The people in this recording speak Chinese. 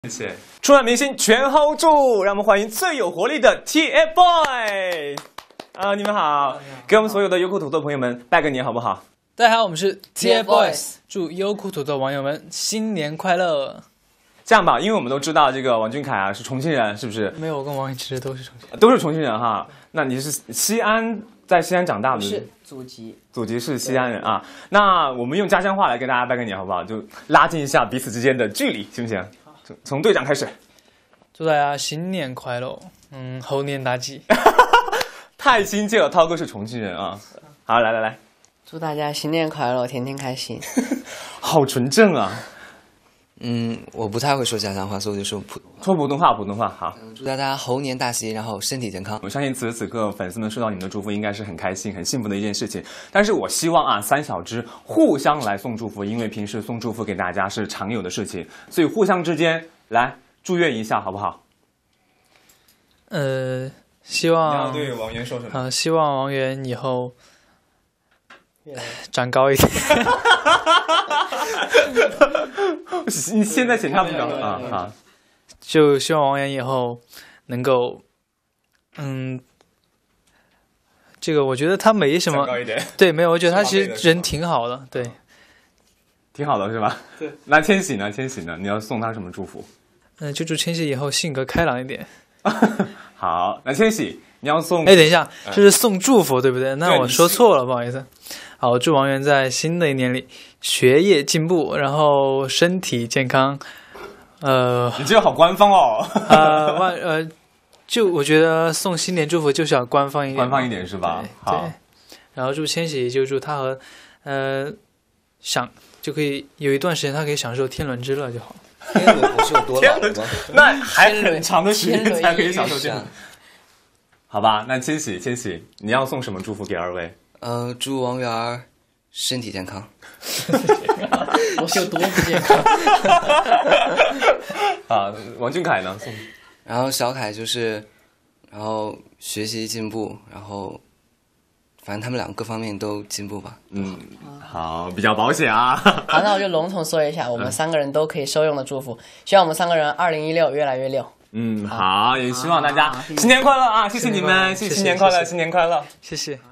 谢谢。春晚明星全 hold 住，让我们欢迎最有活力的 TFBOYS。你们好，给我们所有的优酷土豆朋友们拜个年好不好？ 大家好，我们是 TFBOYS， 祝优酷土豆网友们新年快乐。 这样吧，因为我们都知道这个王俊凯啊是重庆人，是不是？ 没有，我跟王一直都是重庆人， 都是重庆人哈。那你是在西安长大的？ 是祖籍是西安人啊。那我们用家乡话来跟大家拜个年好不好？就拉近一下彼此之间的距离，行不行？从队长开始， 祝大家新年快乐，猴年大吉。 太亲切了，涛哥是重庆人啊。好，来， 祝大家新年快乐，天天开心。 好纯正啊。 我不太会说家乡话，所以我就说普通话。好， 祝大家猴年大吉，然后身体健康。 我相信此时此刻粉丝们收到你们的祝福，应该是很开心、很幸福的一件事情。但是我希望啊，三小只互相来送祝福，因为平时送祝福给大家是常有的事情，所以互相之间来祝愿一下，好不好？ 希望你要对王源说什么？ 希望王源以后长高一点。 你现在显差不高啊！ 就希望王源以后能够，这个我觉得他没什么，对，没有，我觉得他其实人挺好的，对， 挺好的是吧？对。那千玺呢？你要送他什么祝福？ 就祝千玺以后性格开朗一点。 好，那千玺你要送？ 等一下，这是送祝福对不对？那我说错了，不好意思。好，祝王源在新的一年里学业进步，然后身体健康。 你这个好官方哦。 就我觉得送新年祝福就是要官方一点是吧？好。然后祝千玺，就祝他和就可以有一段时间他可以享受天伦之乐就好。 天伦不是有多老了吗？ 那还很长的时间才可以享受天伦。好吧，那千玺，你要送什么祝福给二位？ 祝王源身体健康。 我是有多不健康？ 王俊凯呢？送。 然后小凯然后学习进步，然后反正他们两个各方面都进步吧。 好，比较保险啊。 好，那我就笼统说一下，我们三个人都可以受用的祝福，希望我们三个人2016越来越溜。 好，也希望大家新年快乐啊！谢谢你们，新年快乐，新年快乐， 谢谢。